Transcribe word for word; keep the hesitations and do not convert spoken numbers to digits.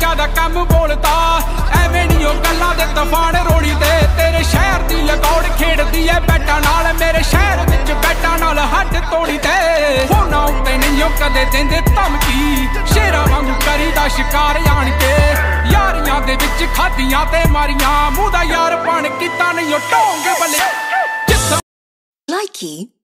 दुनिया दा कम बोलता एवें नहीं ओ गल्लां दे तूफान रोड़ी दे। तेरे शहर दी लगौड़ खेड़दी है बैटा नाल, मेरे शहर विच बैटा नाल हट तोड़ी दे। फोना उत्ते नहीं ओ कदे देंदे धमकी, शेरां वांगू करीदा शिकार जान के। यारियां दे विच खादियां ते मारियां, मूंह दा यार बन कीता नहीं ओ ढोंग बले। likee